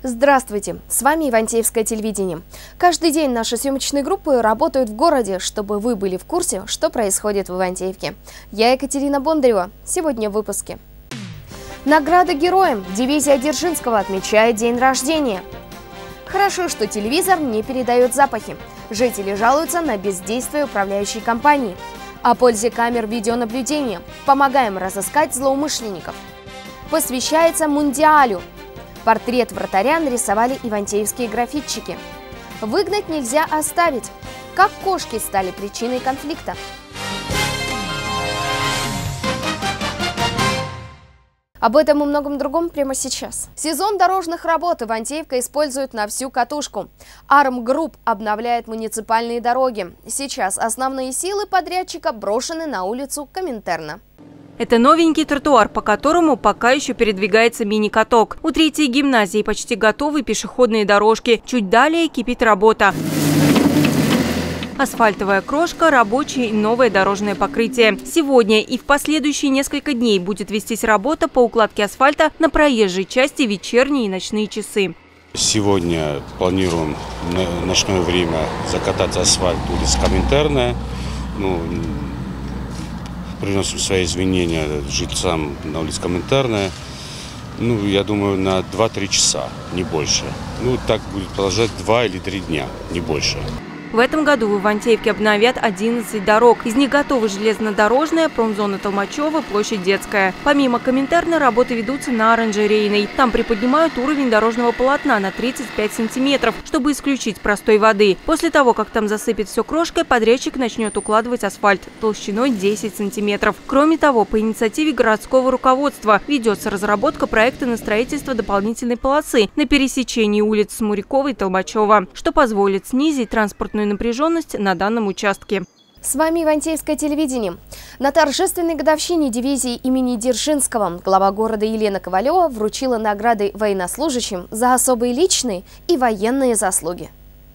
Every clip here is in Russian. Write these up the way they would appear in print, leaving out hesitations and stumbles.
Здравствуйте! С вами Ивантеевское телевидение. Каждый день наши съемочные группы работают в городе, чтобы вы были в курсе, что происходит в Ивантеевке. Я Екатерина Бондарева. Сегодня в выпуске. Награда героям. Дивизия Дзержинского отмечает день рождения. Хорошо, что телевизор не передает запахи. Жители жалуются на бездействие управляющей компании. О пользе камер видеонаблюдения. Помогаем разыскать злоумышленников. Посвящается Мундиалю. Портрет вратаря нарисовали ивантеевские графитчики. Выгнать нельзя оставить. Как кошки стали причиной конфликта. Об этом и многом другом прямо сейчас. Сезон дорожных работ Ивантеевка использует на всю катушку. Армгрупп обновляет муниципальные дороги. Сейчас основные силы подрядчика брошены на улицу Коминтерна. Это новенький тротуар, по которому пока еще передвигается мини-каток. У третьей гимназии почти готовы пешеходные дорожки. Чуть далее кипит работа. Асфальтовая крошка, рабочее и новое дорожное покрытие. Сегодня и в последующие несколько дней будет вестись работа по укладке асфальта на проезжей части вечерние и ночные часы. Сегодня планируем в ночное время закатать асфальт улицы Коминтерна. Приносим свои извинения жильцам на улице Коминтерна. Я думаю, на 2-3 часа, не больше. Так будет продолжать 2 или 3 дня, не больше. В этом году в Ивантеевке обновят 11 дорог. Из них готовы железнодорожная, промзона Толмачева, площадь Детская. Помимо Коминтерна работы ведутся на Оранжерейной. Там приподнимают уровень дорожного полотна на 35 сантиметров, чтобы исключить простой воды. После того, как там засыпет все крошкой, подрядчик начнет укладывать асфальт толщиной 10 сантиметров. Кроме того, по инициативе городского руководства ведется разработка проекта на строительство дополнительной полосы на пересечении улиц Смурякова и Толмачева, что позволит снизить транспортную напряженность на данном участке. С вами Ивантеевское телевидение. На торжественной годовщине дивизии имени Дзержинского глава города Елена Ковалева вручила награды военнослужащим за особые личные и военные заслуги.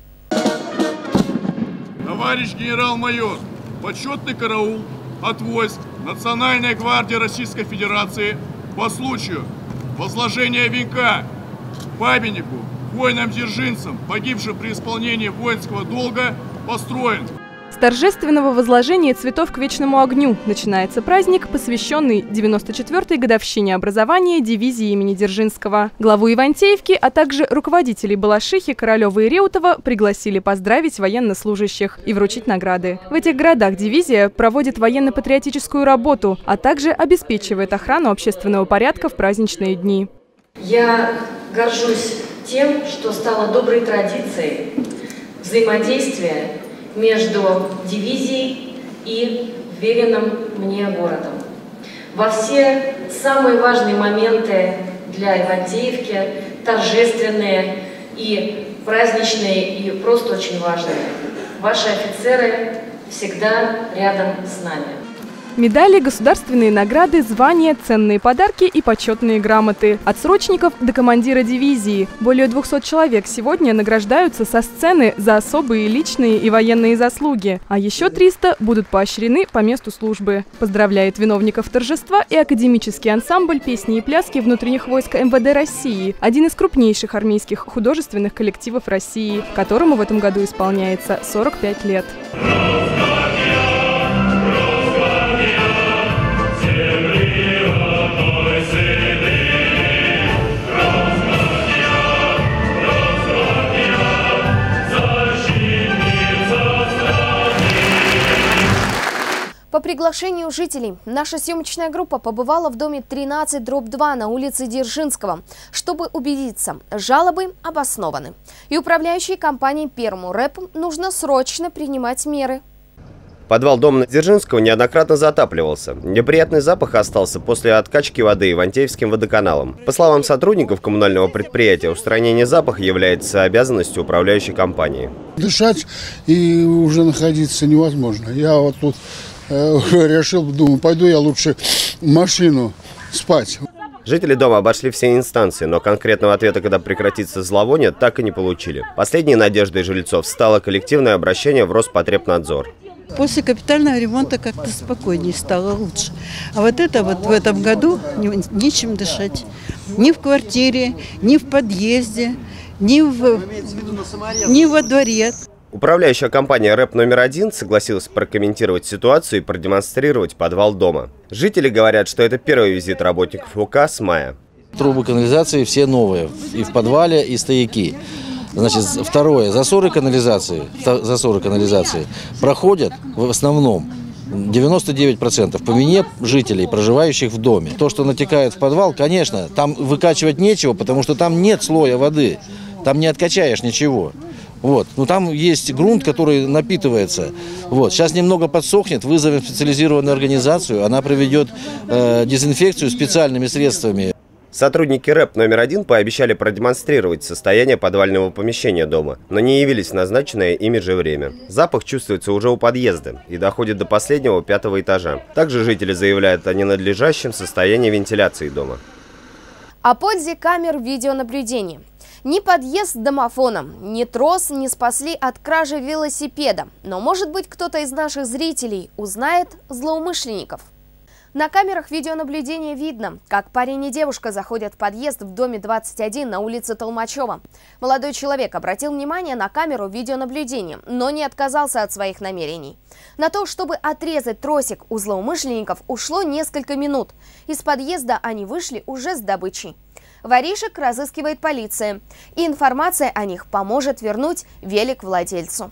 Товарищ генерал-майор, почетный караул от войск Национальной гвардии Российской Федерации по случаю возложения венка памятнику воинам-дзержинцам, погибшим при исполнении воинского долга, построен. С торжественного возложения цветов к вечному огню начинается праздник, посвященный 94-й годовщине образования дивизии имени Дзержинского. Главу Ивантеевки, а также руководителей Балашихи, Королева и Реутова пригласили поздравить военнослужащих и вручить награды. В этих городах дивизия проводит военно-патриотическую работу, а также обеспечивает охрану общественного порядка в праздничные дни. Я горжусь тем, что стало доброй традицией взаимодействия между дивизией и веренным мне городом. Во все самые важные моменты для Ивантеевки, торжественные и праздничные, и просто очень важные, ваши офицеры всегда рядом с нами. Медали, государственные награды, звания, ценные подарки и почетные грамоты. От срочников до командира дивизии. Более 200 человек сегодня награждаются со сцены за особые личные и военные заслуги. А еще 300 будут поощрены по месту службы. Поздравляет виновников торжества и академический ансамбль песни и пляски внутренних войск МВД России. Один из крупнейших армейских художественных коллективов России, которому в этом году исполняется 45 лет. По приглашению жителей наша съемочная группа побывала в доме 13/2 на улице Дзержинского, чтобы убедиться, жалобы обоснованы. И управляющей компанией «Пермурэп» нужно срочно принимать меры. Подвал дома Дзержинского неоднократно затапливался. Неприятный запах остался после откачки воды Ивантеевским водоканалом. По словам сотрудников коммунального предприятия, устранение запаха является обязанностью управляющей компании. Дышать и уже находиться невозможно. Я вот тут решил, думаю, пойду я лучше в машину спать. Жители дома обошли все инстанции, но конкретного ответа, когда прекратится зловоние, так и не получили. Последней надеждой жильцов стало коллективное обращение в Роспотребнадзор. После капитального ремонта как-то спокойнее стало, лучше. А вот это вот в этом году нечем дышать. Ни в квартире, ни в подъезде, ни во дворе. Управляющая компания «РЭП номер 1» согласилась прокомментировать ситуацию и продемонстрировать подвал дома. Жители говорят, что это первый визит работников УК с мая. Трубы канализации все новые, и в подвале, и стояки. Значит, второе, засоры канализации проходят в основном 99% по вине жителей, проживающих в доме. То, что натекает в подвал, конечно, там выкачивать нечего, потому что там нет слоя воды, там не откачаешь ничего. Вот. Но там есть грунт, который напитывается. Вот. Сейчас немного подсохнет, вызовем специализированную организацию, она проведет дезинфекцию специальными средствами. Сотрудники РЭП номер 1 пообещали продемонстрировать состояние подвального помещения дома, но не явились в назначенное ими же время. Запах чувствуется уже у подъезда и доходит до последнего 5-го этажа. Также жители заявляют о ненадлежащем состоянии вентиляции дома. О пользе камер видеонаблюдения. Ни подъезд с домофоном, ни трос не спасли от кражи велосипеда. Но, может быть, кто-то из наших зрителей узнает злоумышленников. На камерах видеонаблюдения видно, как парень и девушка заходят в подъезд в доме 21 на улице Толмачева. Молодой человек обратил внимание на камеру видеонаблюдения, но не отказался от своих намерений. На то, чтобы отрезать тросик у злоумышленников, ушло несколько минут. Из подъезда они вышли уже с добычей. Воришек разыскивает полиция, и информация о них поможет вернуть велик владельцу.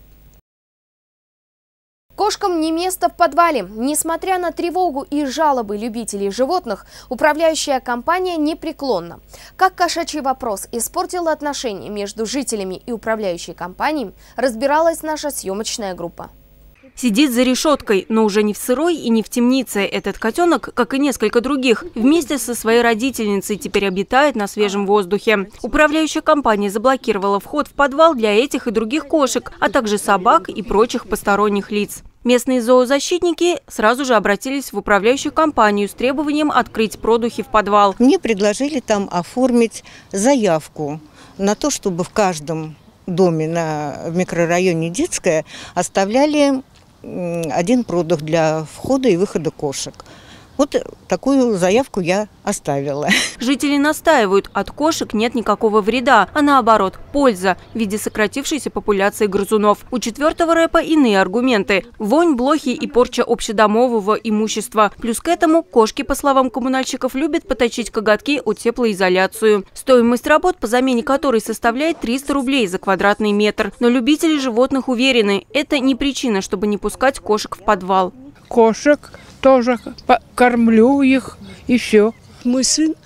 Кошкам не место в подвале. Несмотря на тревогу и жалобы любителей животных, управляющая компания непреклонна. Как кошачий вопрос испортил отношения между жителями и управляющей компанией, разбиралась наша съемочная группа. Сидит за решеткой, но уже не в сырой и не в темнице. Этот котенок, как и несколько других, вместе со своей родительницей теперь обитает на свежем воздухе. Управляющая компания заблокировала вход в подвал для этих и других кошек, а также собак и прочих посторонних лиц. Местные зоозащитники сразу же обратились в управляющую компанию с требованием открыть продухи в подвал. Мне предложили там оформить заявку на то, чтобы в каждом доме в микрорайоне Детская оставляли один продух для входа и выхода кошек. Вот такую заявку я оставила. Жители настаивают, от кошек нет никакого вреда, а наоборот, польза в виде сократившейся популяции грызунов. У 4-го рэпа иные аргументы. Вонь, блохи и порча общедомового имущества. Плюс к этому кошки, по словам коммунальщиков, любят поточить коготки о теплоизоляцию. Стоимость работ, по замене которой составляет 300 рублей за квадратный метр. Но любители животных уверены, это не причина, чтобы не пускать кошек в подвал. Кошек тоже кормлю их и все. Мой сын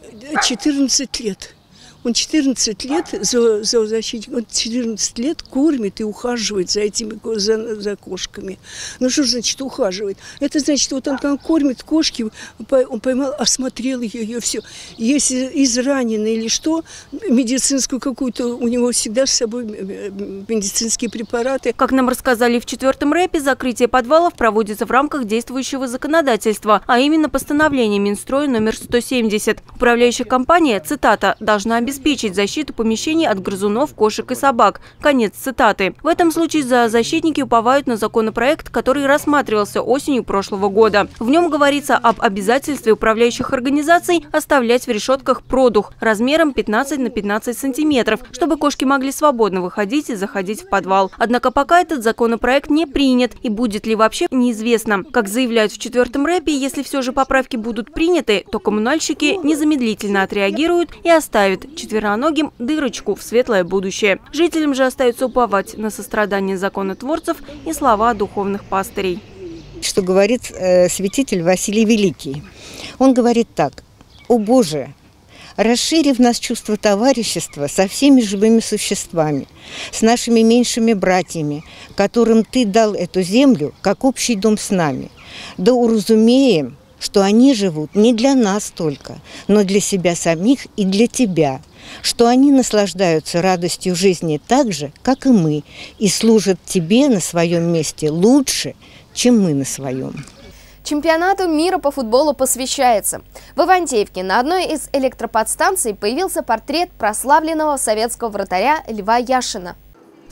14 лет. Он 14 лет зоозащитник, он 14 лет кормит и ухаживает за этими за кошками. Ну что значит ухаживает? Это значит, вот он кормит кошки, он поймал, осмотрел ее все. Если изранено или что, медицинскую какую-то, у него всегда с собой медицинские препараты. Как нам рассказали в 4-м рэпе, закрытие подвалов проводится в рамках действующего законодательства, а именно постановление Минстроя номер 170. Управляющая компания, цитата, должна обеспечить защиту помещений от грызунов, кошек и собак. Конец цитаты. В этом случае зоозащитники уповают на законопроект, который рассматривался осенью прошлого года. В нем говорится об обязательстве управляющих организаций оставлять в решетках продух размером 15 на 15 сантиметров, чтобы кошки могли свободно выходить и заходить в подвал. Однако пока этот законопроект не принят и будет ли вообще, неизвестно. Как заявляют в 4-м рэпе, если все же поправки будут приняты, то коммунальщики незамедлительно отреагируют и оставят четвероногим дырочку в светлое будущее. Жителям же остается уповать на сострадание законотворцев и слова духовных пастырей. Что говорит святитель Василий Великий? Он говорит так: «О Боже, расшири в нас чувство товарищества со всеми живыми существами, с нашими меньшими братьями, которым Ты дал эту землю, как общий дом с нами. Да уразумеем, что они живут не для нас только, но для себя самих и для Тебя, что они наслаждаются радостью жизни так же, как и мы, и служат Тебе на своем месте лучше, чем мы на своем». Чемпионату мира по футболу посвящается. В Ивантеевке на одной из электроподстанций появился портрет прославленного советского вратаря Льва Яшина.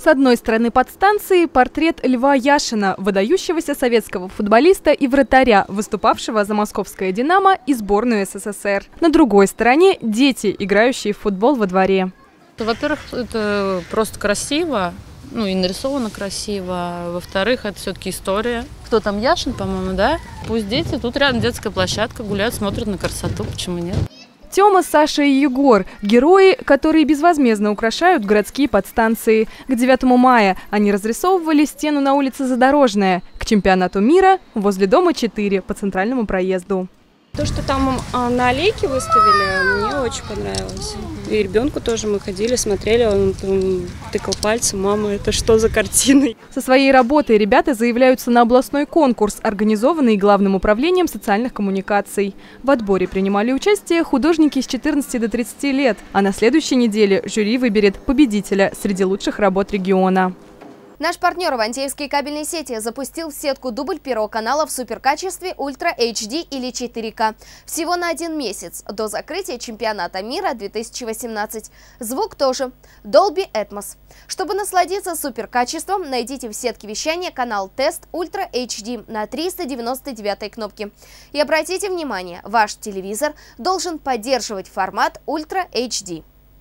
С одной стороны подстанции портрет Льва Яшина, выдающегося советского футболиста и вратаря, выступавшего за московское «Динамо» и сборную СССР. На другой стороне дети, играющие в футбол во дворе. Во-первых, это просто красиво, и нарисовано красиво. Во-вторых, это все-таки история. Кто там, Яшин, по-моему, да? Пусть дети, тут рядом детская площадка, гуляют, смотрят на красоту, почему нет? Тёма, Саша и Егор – герои, которые безвозмездно украшают городские подстанции. К 9 мая они разрисовывали стену на улице Задорожная, к чемпионату мира возле дома 4 по центральному проезду. То, что там на аллейке выставили, мне очень понравилось. И ребенку тоже мы ходили, смотрели, он там тыкал пальцем: мама, это что за картины? Со своей работой ребята заявляются на областной конкурс, организованный Главным управлением социальных коммуникаций. В отборе принимали участие художники с 14 до 30 лет, а на следующей неделе жюри выберет победителя среди лучших работ региона. Наш партнер Ивантеевские кабельные сети запустил в сетку дубль первого канала в суперкачестве Ультра HD или 4К. Всего на 1 месяц до закрытия чемпионата мира 2018. Звук тоже. Dolby Atmos. Чтобы насладиться суперкачеством, найдите в сетке вещания канал Тест Ультра HD на 399 кнопке. И обратите внимание, ваш телевизор должен поддерживать формат Ультра HD.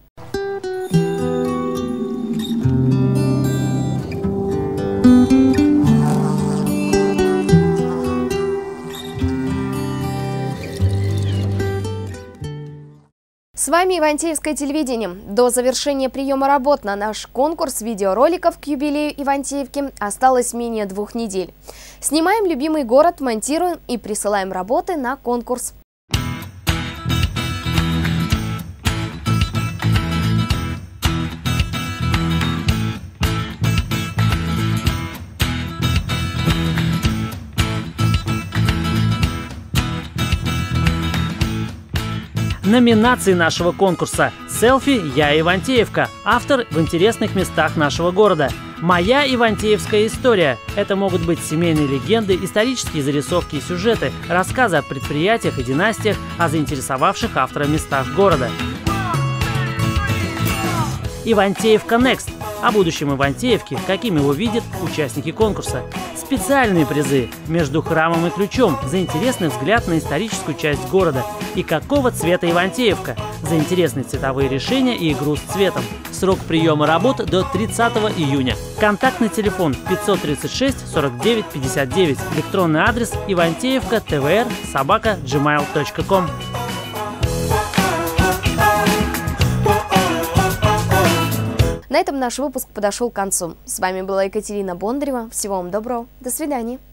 С вами Ивантеевское телевидение. До завершения приема работ на наш конкурс видеороликов к юбилею Ивантеевки осталось менее 2 недель. Снимаем любимый город, монтируем и присылаем работы на конкурс. Номинации нашего конкурса: «Селфи Я Ивантеевка», автор в интересных местах нашего города; «Моя ивантеевская история». Это могут быть семейные легенды, исторические зарисовки и сюжеты, рассказы о предприятиях и династиях, о заинтересовавших автора местах города. «Ивантеевка Next» о будущем Ивантеевки, каким его видят участники конкурса. Специальные призы: между храмом и ключом за интересный взгляд на историческую часть города, и какого цвета Ивантеевка за интересные цветовые решения и игру с цветом. Срок приема работ до 30 июня. Контактный телефон 536 49 59. Электронный адрес ivantеевка.tvr@gmail.com. На этом наш выпуск подошел к концу. С вами была Екатерина Бондарева. Всего вам доброго. До свидания.